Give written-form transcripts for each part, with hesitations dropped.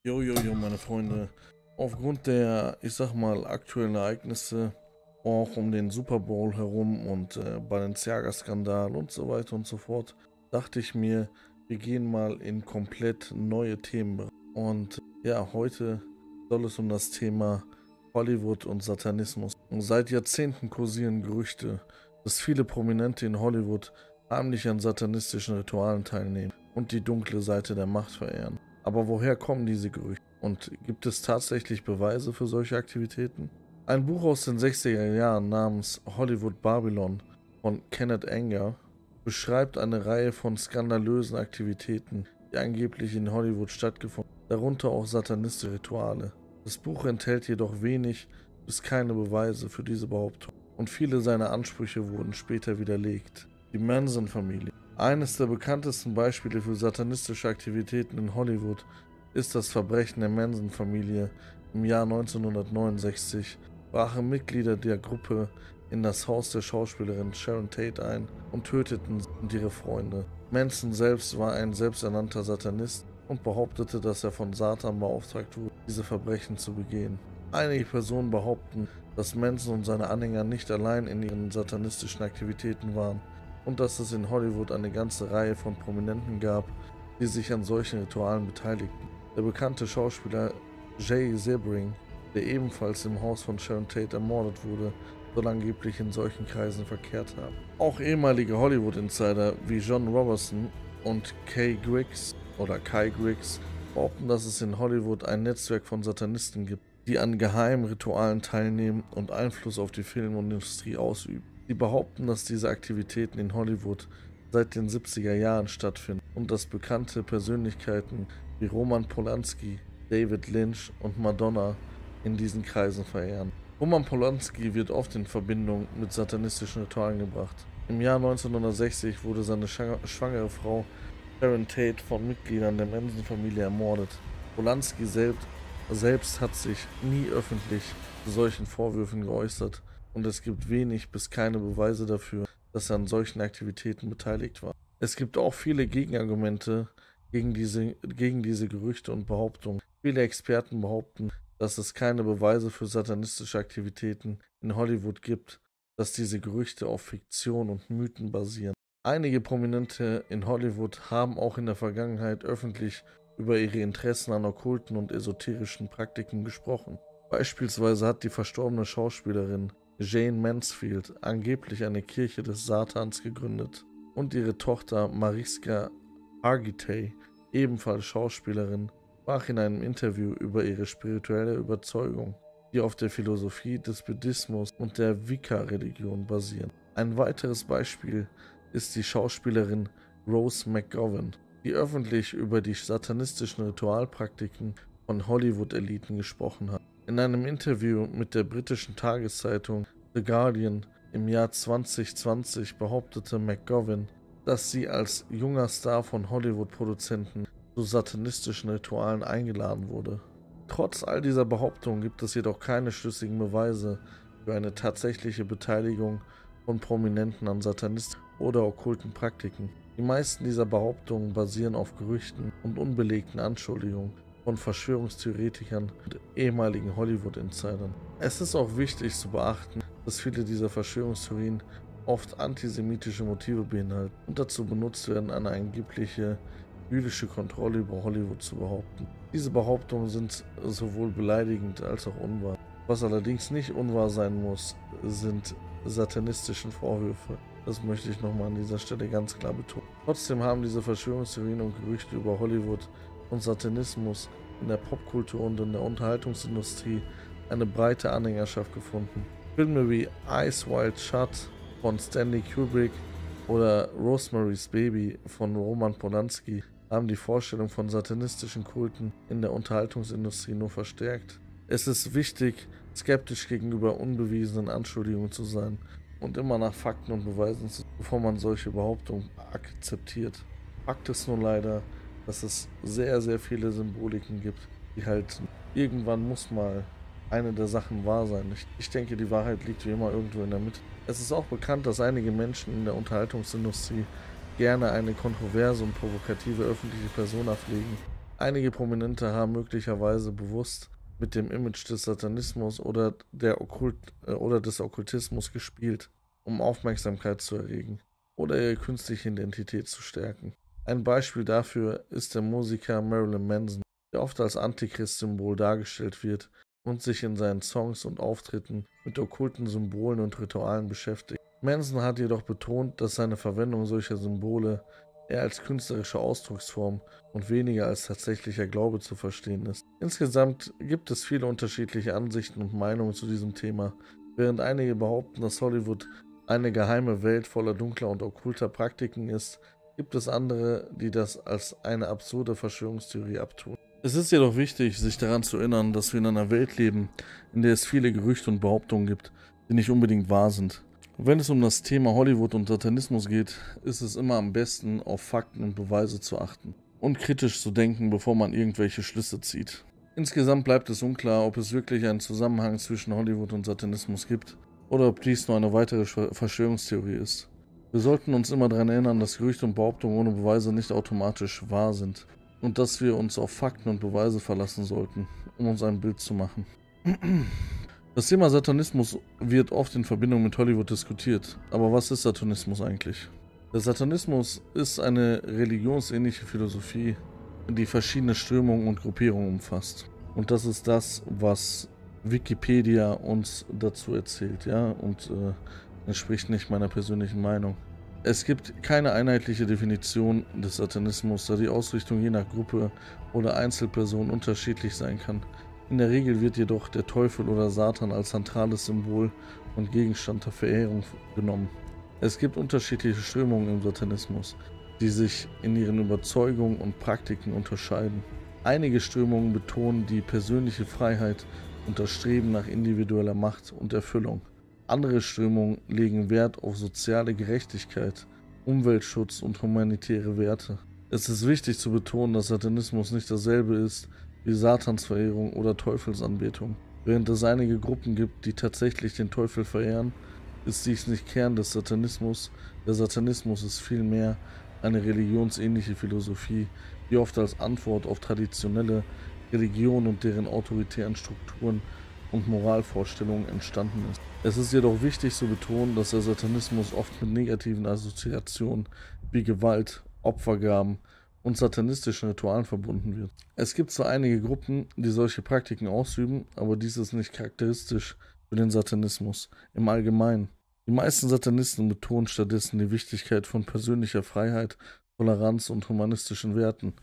Jo, meine Freunde. Aufgrund der, ich sag mal, aktuellen Ereignisse, auch um den Super Bowl herum und Balenciaga-Skandal und so weiter und so fort, dachte ich mir, wir gehen mal in komplett neue Themen. Und ja, heute soll es um das Thema Hollywood und Satanismus. Und seit Jahrzehnten kursieren Gerüchte, dass viele Prominente in Hollywood heimlich an satanistischen Ritualen teilnehmen und die dunkle Seite der Macht verehren. Aber woher kommen diese Gerüchte? Und gibt es tatsächlich Beweise für solche Aktivitäten? Ein Buch aus den 60er Jahren namens Hollywood Babylon von Kenneth Anger beschreibt eine Reihe von skandalösen Aktivitäten, die angeblich in Hollywood stattgefunden haben, darunter auch satanistische Rituale. Das Buch enthält jedoch wenig bis keine Beweise für diese Behauptung und viele seiner Ansprüche wurden später widerlegt. Die Manson-Familie. Eines der bekanntesten Beispiele für satanistische Aktivitäten in Hollywood ist das Verbrechen der Manson-Familie. Im Jahr 1969 brachen Mitglieder der Gruppe in das Haus der Schauspielerin Sharon Tate ein und töteten sie und ihre Freunde. Manson selbst war ein selbsternannter Satanist und behauptete, dass er von Satan beauftragt wurde, diese Verbrechen zu begehen. Einige Personen behaupten, dass Manson und seine Anhänger nicht allein in ihren satanistischen Aktivitäten waren und dass es in Hollywood eine ganze Reihe von Prominenten gab, die sich an solchen Ritualen beteiligten. Der bekannte Schauspieler Jay Sebring, der ebenfalls im Haus von Sharon Tate ermordet wurde, soll angeblich in solchen Kreisen verkehrt haben. Auch ehemalige Hollywood-Insider wie John Robertson und Kai Griggs behaupten, dass es in Hollywood ein Netzwerk von Satanisten gibt, die an geheimen Ritualen teilnehmen und Einfluss auf die Filmindustrie ausüben. Sie behaupten, dass diese Aktivitäten in Hollywood seit den 70er Jahren stattfinden und dass bekannte Persönlichkeiten wie Roman Polanski, David Lynch und Madonna in diesen Kreisen verehren. Roman Polanski wird oft in Verbindung mit satanistischen Ritualen gebracht. Im Jahr 1960 wurde seine schwangere Frau Sharon Tate von Mitgliedern der Manson-Familie ermordet. Polanski selbst hat sich nie öffentlich zu solchen Vorwürfen geäußert und es gibt wenig bis keine Beweise dafür, dass er an solchen Aktivitäten beteiligt war. Es gibt auch viele Gegenargumente gegen diese Gerüchte und Behauptungen. Viele Experten behaupten, dass es keine Beweise für satanistische Aktivitäten in Hollywood gibt, dass diese Gerüchte auf Fiktion und Mythen basieren. Einige Prominente in Hollywood haben auch in der Vergangenheit öffentlich über ihre Interessen an okkulten und esoterischen Praktiken gesprochen. Beispielsweise hat die verstorbene Schauspielerin Jane Mansfield angeblich eine Kirche des Satans gegründet und ihre Tochter Mariska Hargitay, ebenfalls Schauspielerin, sprach in einem Interview über ihre spirituelle Überzeugung, die auf der Philosophie des Buddhismus und der Wicca-Religion basieren. Ein weiteres Beispiel ist die Schauspielerin Rose McGowan, die öffentlich über die satanistischen Ritualpraktiken von Hollywood-Eliten gesprochen hat. In einem Interview mit der britischen Tageszeitung The Guardian im Jahr 2020 behauptete McGowan, dass sie als junger Star von Hollywood-Produzenten zu satanistischen Ritualen eingeladen wurde. Trotz all dieser Behauptungen gibt es jedoch keine schlüssigen Beweise für eine tatsächliche Beteiligung von Prominenten an satanistischen oder okkulten Praktiken. Die meisten dieser Behauptungen basieren auf Gerüchten und unbelegten Anschuldigungen von Verschwörungstheoretikern und ehemaligen Hollywood-Insidern. Es ist auch wichtig zu beachten, dass viele dieser Verschwörungstheorien oft antisemitische Motive beinhalten und dazu benutzt werden, eine angebliche jüdische Kontrolle über Hollywood zu behaupten. Diese Behauptungen sind sowohl beleidigend als auch unwahr. Was allerdings nicht unwahr sein muss, sind satanistischen Vorwürfe. Das möchte ich nochmal an dieser Stelle ganz klar betonen. Trotzdem haben diese Verschwörungstheorien und Gerüchte über Hollywood und Satanismus in der Popkultur und in der Unterhaltungsindustrie eine breite Anhängerschaft gefunden. Filme wie Eyes Wide Shut von Stanley Kubrick oder Rosemary's Baby von Roman Polanski haben die Vorstellung von satanistischen Kulten in der Unterhaltungsindustrie nur verstärkt. Es ist wichtig, skeptisch gegenüber unbewiesenen Anschuldigungen zu sein und immer nach Fakten und Beweisen zu suchen, bevor man solche Behauptungen akzeptiert. Fakt ist nur leider, dass es sehr viele Symboliken gibt, die halt irgendwann muss mal eine der Sachen wahr sein. Ich denke, die Wahrheit liegt wie immer irgendwo in der Mitte. Es ist auch bekannt, dass einige Menschen in der Unterhaltungsindustrie gerne eine kontroverse und provokative öffentliche Persona pflegen. Einige Prominente haben möglicherweise bewusst mit dem Image des Satanismus oder des Okkultismus gespielt, um Aufmerksamkeit zu erregen oder ihre künstliche Identität zu stärken. Ein Beispiel dafür ist der Musiker Marilyn Manson, der oft als Antichrist-Symbol dargestellt wird und sich in seinen Songs und Auftritten mit okkulten Symbolen und Ritualen beschäftigt. Manson hat jedoch betont, dass seine Verwendung solcher Symbole eher als künstlerische Ausdrucksform und weniger als tatsächlicher Glaube zu verstehen ist. Insgesamt gibt es viele unterschiedliche Ansichten und Meinungen zu diesem Thema. Während einige behaupten, dass Hollywood eine geheime Welt voller dunkler und okkulter Praktiken ist, gibt es andere, die das als eine absurde Verschwörungstheorie abtun. Es ist jedoch wichtig, sich daran zu erinnern, dass wir in einer Welt leben, in der es viele Gerüchte und Behauptungen gibt, die nicht unbedingt wahr sind. Wenn es um das Thema Hollywood und Satanismus geht, ist es immer am besten, auf Fakten und Beweise zu achten und kritisch zu denken, bevor man irgendwelche Schlüsse zieht. Insgesamt bleibt es unklar, ob es wirklich einen Zusammenhang zwischen Hollywood und Satanismus gibt oder ob dies nur eine weitere Verschwörungstheorie ist. Wir sollten uns immer daran erinnern, dass Gerüchte und Behauptungen ohne Beweise nicht automatisch wahr sind und dass wir uns auf Fakten und Beweise verlassen sollten, um uns ein Bild zu machen. Das Thema Satanismus wird oft in Verbindung mit Hollywood diskutiert. Aber was ist Satanismus eigentlich? Der Satanismus ist eine religionsähnliche Philosophie, die verschiedene Strömungen und Gruppierungen umfasst. Und das ist das, was Wikipedia uns dazu erzählt, ja, und entspricht nicht meiner persönlichen Meinung. Es gibt keine einheitliche Definition des Satanismus, da die Ausrichtung je nach Gruppe oder Einzelperson unterschiedlich sein kann. In der Regel wird jedoch der Teufel oder Satan als zentrales Symbol und Gegenstand der Verehrung genommen. Es gibt unterschiedliche Strömungen im Satanismus, die sich in ihren Überzeugungen und Praktiken unterscheiden. Einige Strömungen betonen die persönliche Freiheit und das Streben nach individueller Macht und Erfüllung. Andere Strömungen legen Wert auf soziale Gerechtigkeit, Umweltschutz und humanitäre Werte. Es ist wichtig zu betonen, dass Satanismus nicht dasselbe ist wie Satansverehrung oder Teufelsanbetung. Während es einige Gruppen gibt, die tatsächlich den Teufel verehren, ist dies nicht Kern des Satanismus. Der Satanismus ist vielmehr eine religionsähnliche Philosophie, die oft als Antwort auf traditionelle Religionen und deren autoritären Strukturen und Moralvorstellungen entstanden ist. Es ist jedoch wichtig zu betonen, dass der Satanismus oft mit negativen Assoziationen wie Gewalt, Opfergaben und satanistischen Ritualen verbunden wird. Es gibt zwar einige Gruppen, die solche Praktiken ausüben, aber dies ist nicht charakteristisch für den Satanismus im Allgemeinen. Die meisten Satanisten betonen stattdessen die Wichtigkeit von persönlicher Freiheit, Toleranz und humanistischen Werten,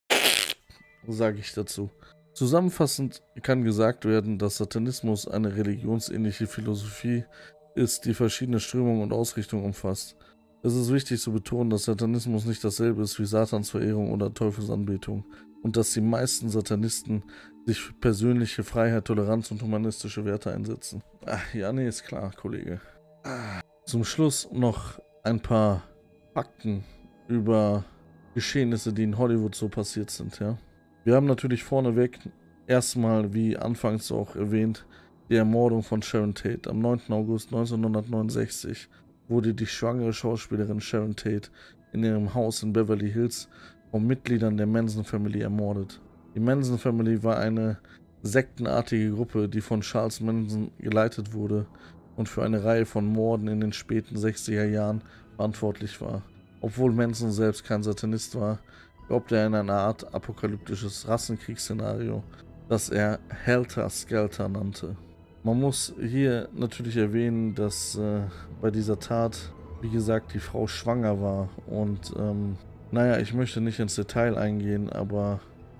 sage ich dazu. Zusammenfassend kann gesagt werden, dass Satanismus eine religionsähnliche Philosophie ist, die verschiedene Strömungen und Ausrichtungen umfasst. Es ist wichtig zu betonen, dass Satanismus nicht dasselbe ist wie Satansverehrung oder Teufelsanbetung und dass die meisten Satanisten sich für persönliche Freiheit, Toleranz und humanistische Werte einsetzen. Ach, ja, nee, ist klar, Kollege. Zum Schluss noch ein paar Fakten über Geschehnisse, die in Hollywood so passiert sind, ja. Wir haben natürlich vorneweg erstmal, wie anfangs auch erwähnt, die Ermordung von Sharon Tate. Am 9. August 1969 wurde die schwangere Schauspielerin Sharon Tate in ihrem Haus in Beverly Hills von Mitgliedern der Manson Family ermordet. Die Manson Family war eine sektenartige Gruppe, die von Charles Manson geleitet wurde und für eine Reihe von Morden in den späten 60er Jahren verantwortlich war. Obwohl Manson selbst kein Satanist war, glaubte er an eine Art apokalyptisches Rassenkriegsszenario, das er Helter Skelter nannte. Man muss hier natürlich erwähnen, dass bei dieser Tat, wie gesagt, die Frau schwanger war. Und naja, ich möchte nicht ins Detail eingehen, aber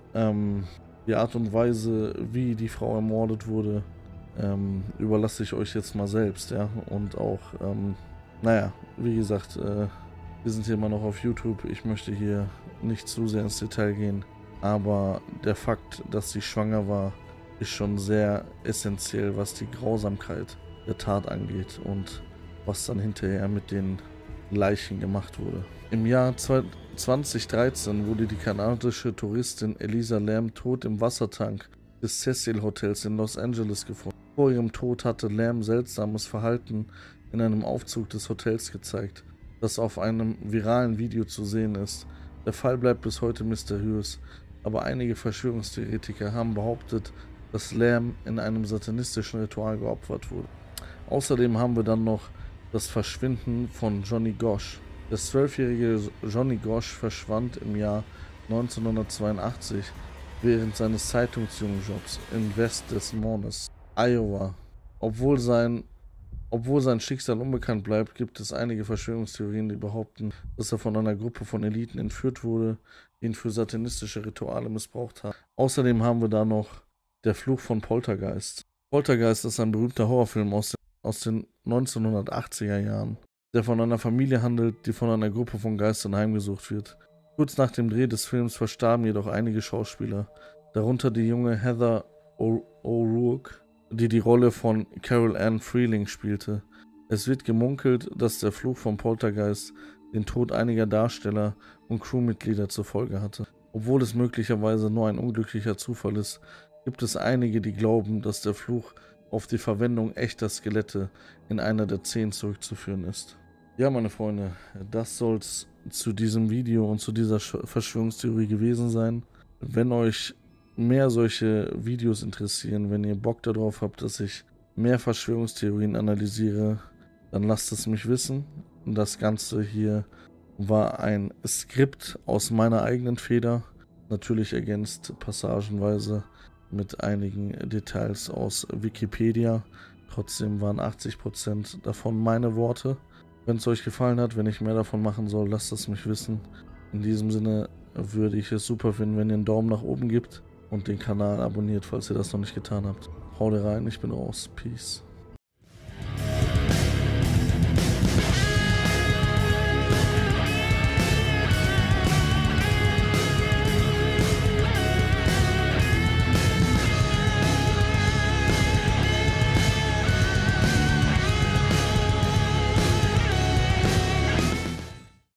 die Art und Weise, wie die Frau ermordet wurde, überlasse ich euch jetzt mal selbst, ja. Und auch, naja, wie gesagt, wir sind hier immer noch auf YouTube. Ich möchte hier nicht zu sehr ins Detail gehen. Aber der Fakt, dass sie schwanger war, ist schon sehr essentiell, was die Grausamkeit der Tat angeht und was dann hinterher mit den Leichen gemacht wurde. Im Jahr 2013 wurde die kanadische Touristin Elisa Lam tot im Wassertank des Cecil Hotels in Los Angeles gefunden. Vor ihrem Tod hatte Lam seltsames Verhalten in einem Aufzug des Hotels gezeigt, das auf einem viralen Video zu sehen ist. Der Fall bleibt bis heute mysteriös. aber einige Verschwörungstheoretiker haben behauptet, dass Lamb in einem satanistischen Ritual geopfert wurde. Außerdem haben wir dann noch das Verschwinden von Johnny Gosch. Der 12-jährige Johnny Gosch verschwand im Jahr 1982 während seines Zeitungsjungenjobs in West Des Moines, Iowa. Obwohl sein Schicksal unbekannt bleibt, gibt es einige Verschwörungstheorien, die behaupten, dass er von einer Gruppe von Eliten entführt wurde, die ihn für satanistische Rituale missbraucht haben. Außerdem haben wir da noch der Fluch von Poltergeist. Poltergeist ist ein berühmter Horrorfilm aus den 1980er Jahren, der von einer Familie handelt, die von einer Gruppe von Geistern heimgesucht wird. Kurz nach dem Dreh des Films verstarben jedoch einige Schauspieler, darunter die junge Heather O'Rourke, die die Rolle von Carol Ann Freeling spielte. Es wird gemunkelt, dass der Fluch von Poltergeist den Tod einiger Darsteller und Crewmitglieder zur Folge hatte. Obwohl es möglicherweise nur ein unglücklicher Zufall ist, gibt es einige, die glauben, dass der Fluch auf die Verwendung echter Skelette in einer der Szenen zurückzuführen ist. Ja, meine Freunde, das soll's zu diesem Video und zu dieser Verschwörungstheorie gewesen sein. Wenn euch mehr solche Videos interessieren, wenn ihr Bock darauf habt, dass ich mehr Verschwörungstheorien analysiere, dann lasst es mich wissen. Das Ganze hier war ein Skript aus meiner eigenen Feder, natürlich ergänzt passagenweise mit einigen Details aus Wikipedia. Trotzdem waren 80% davon meine Worte. Wenn es euch gefallen hat, wenn ich mehr davon machen soll, lasst es mich wissen. In diesem Sinne würde ich es super finden, wenn ihr einen Daumen nach oben gebt und den Kanal abonniert, falls ihr das noch nicht getan haut. Haut rein, ich bin raus. Peace.